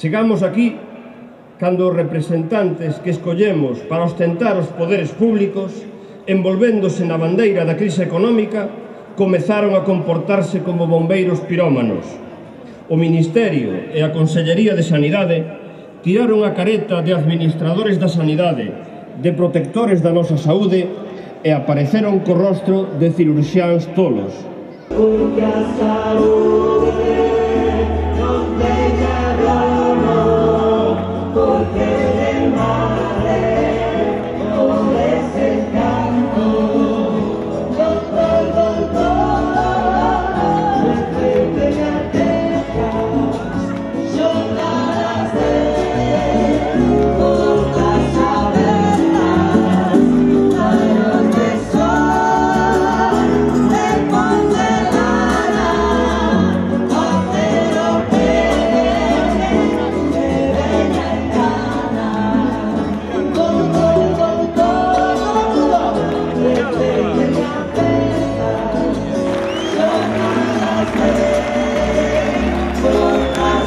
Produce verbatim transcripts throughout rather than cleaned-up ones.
Chegamos aquí cando os representantes que escollemos para ostentar os poderes públicos, envolvéndose na bandeira da crise económica, comezaron a comportarse como bombeiros pirómanos. O Ministerio e a Consellería de Sanidade tiraron a careta de administradores da sanidade, de protectores da nosa saúde e apareceron co rostro de cirurxiáns tolos. Porque a saúde non teña dono, porque el mare o desencanto. Doctor, doctor, respete a terra, xornadas de portas abertas, rayos de sol, de porcelana, acero pequeño, de veña y cana. Doctor, doctor, respete a terra, xornadas de portas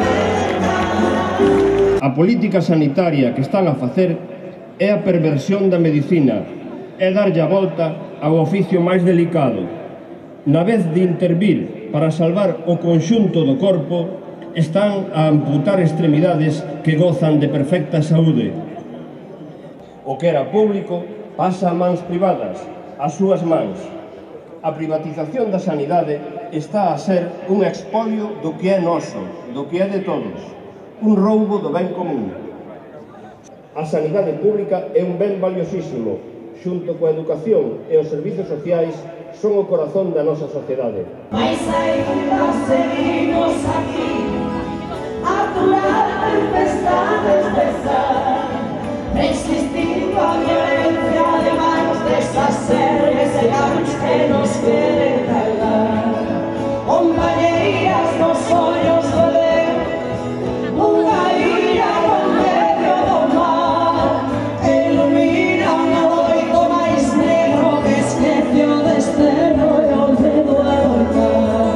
abertas. A política sanitaria que están a facer é a perversión da medicina, é darlle a volta ao oficio máis delicado. Na vez de intervir para salvar o conxunto do corpo, están a amputar extremidades que gozan de perfecta saúde. O que era público pasa a mans privadas, ás súas mans. A privatización da sanidade está a ser un expolio do que é noso, do que é de todos, un roubo do ben común. A sanidade pública é un ben valiosísimo, xunto coa educación e os servizos sociais son o corazón da nosa sociedade. Mais ainda seguimos aquí, a aturar tempestades de sal, resistindo a violencia de manos desas seres e gatos que nos queren calar. Compañeiras nos ollos do Deus, unha illa no medio do mar, que ilumina un adoito máis negro que esquece o desteno e o dedo a voltar.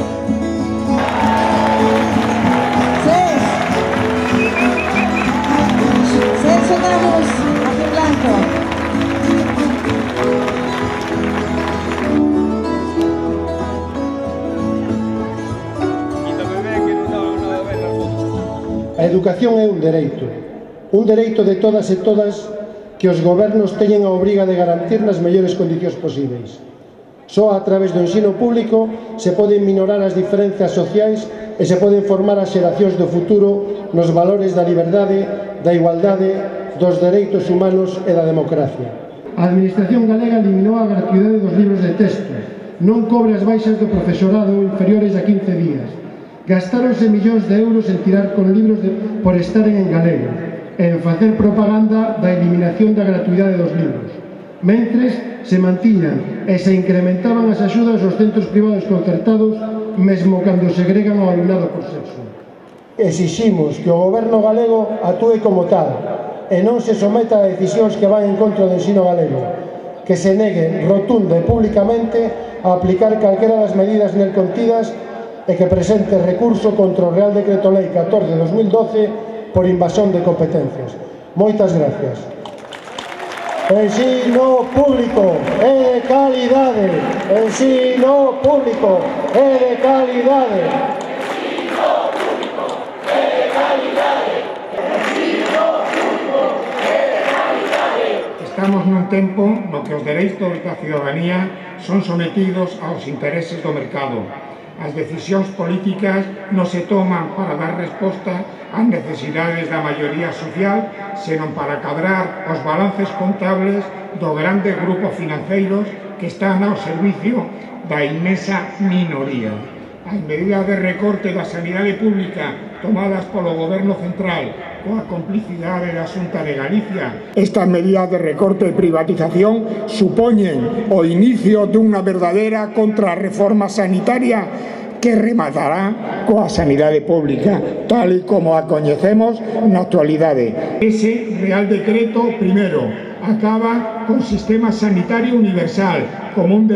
Sonamos Azul Blanco. A educación é un dereito, un dereito de todas e todas que os gobernos teñen a obriga de garantir nas mellores condicións posíveis. Só a través do ensino público se poden minorar as diferenzas sociais e se poden formar as xeracións do futuro nos valores da liberdade, da igualdade, dos dereitos humanos e da democracia. A Administración galega eliminou a gratuidade dos libros de texto, non cobre as baixas do profesorado inferiores a quince días. Gastáronse millóns de euros en tirar con libros de, por estaren en galego e en facer propaganda da eliminación da gratuidade dos libros. Mentres, se mantiñan e se incrementaban as axudas aos centros privados concertados mesmo cando segregan ao alumnado por sexo. Exiximos que o goberno galego actúe como tal e non se someta a decisións que van en contra do ensino galego, que se negue rotunda e públicamente a aplicar calquera das medidas nel contidas e que presente recurso contra o Real Decreto Lei catorce barra dos mil doce por invasión de competencias. Moitas gracias. Ensino público é de calidade. Ensino público é de calidade. Ensino público é de calidade. Ensino público é de calidade. Estamos nun tempo no que os dereitos da ciudadanía son sometidos aos intereses do mercado. As decisións políticas non se toman para dar resposta ás necesidades da maioría social, senón para cadrar os balances contables dos grandes grupos financeiros que están ao servicio da inmensa minoría. As medidas de recorte da sanidade pública tomadas polo Goberno Central coa complicidade da Xunta de Galicia. Estas medidas de recorte e privatización supoñen o inicio dunha verdadeira contrarreforma sanitaria que rematará coa sanidade pública, tal e como a coñecemos na actualidade. Ese Real Decreto, primeiro, acaba con sistema sanitario universal como un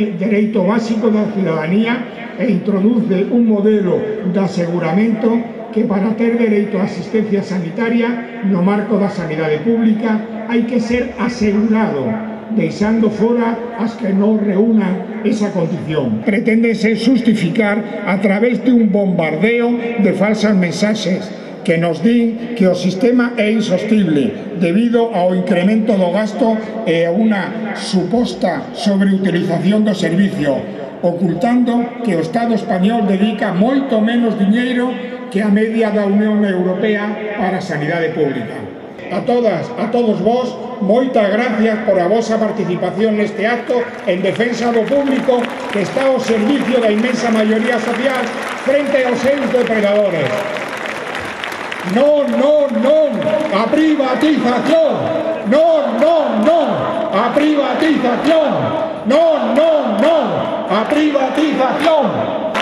dereito básico da ciudadanía e introduce un modelo de aseguramento que para ter dereito á asistencia sanitaria no marco da sanidade pública hai que ser asegurado, deixando fora as que non reúnan esa condición. Preténdese justificar a través de un bombardeo de falsas mensaxes que nos din que o sistema é insostible debido ao incremento do gasto e a unha suposta sobreutilización do servicio, ocultando que o Estado español dedica moito menos diñeiro que a media da Unión Europea para a sanidade pública. A todas, a todos vos, moitas gracias por a vosa participación neste acto en defensa do público que está ao servicio da inmensa maioría social frente aos seus depredadores. Non, non, non, a privatización! Non, non, non, a privatización! Non, non, non, a privatización!